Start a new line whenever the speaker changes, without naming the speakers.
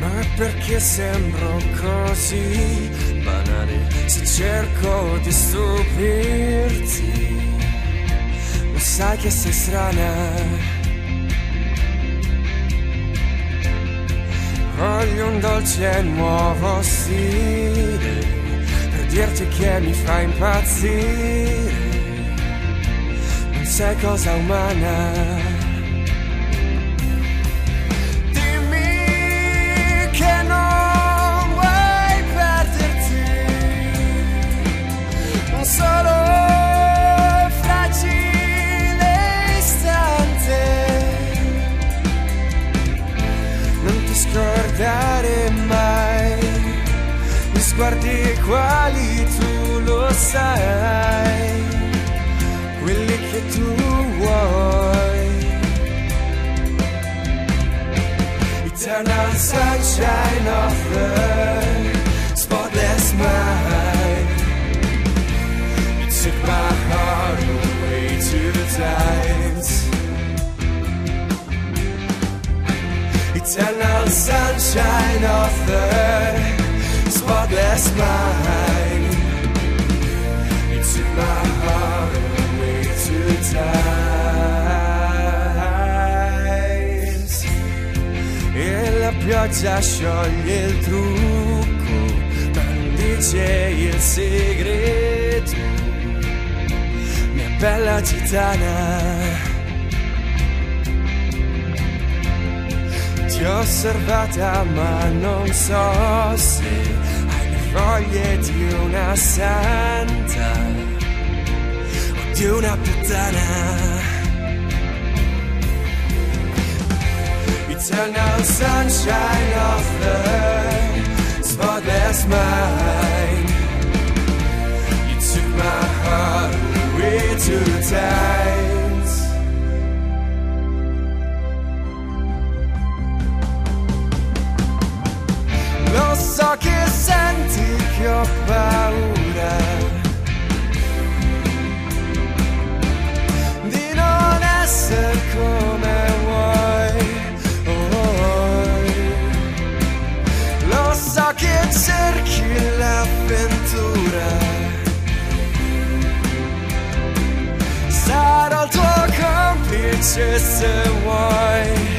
Ma perché sembro così banale se cerco di stupirti? Lo sai che sei strana. Voglio un dolce e nuovo stile per dirti che mi fa impazzire. Non sei cosa umana. Solo fragile istante, non ti scordare mai gli sguardi quali tu lo sai, quelli che tu vuoi. Eternal sunshine of the spotless mind. Took my heart away to the tides. Eternal sunshine of the spotless mind. You took my heart away to the tides. E la pioggia scioglie il trucco, ma non dice il segreto. Bella gitana, ti ho osservata ma non so se hai le foglie di una santa o di una puttana. Eternal sunshine of the spotless mind. You took my heart away to the tides. Lo so che senti che ho paura di non essere come vuoi. Lo so che cerchi l'avventura. Sarò il tuo complice se vuoi.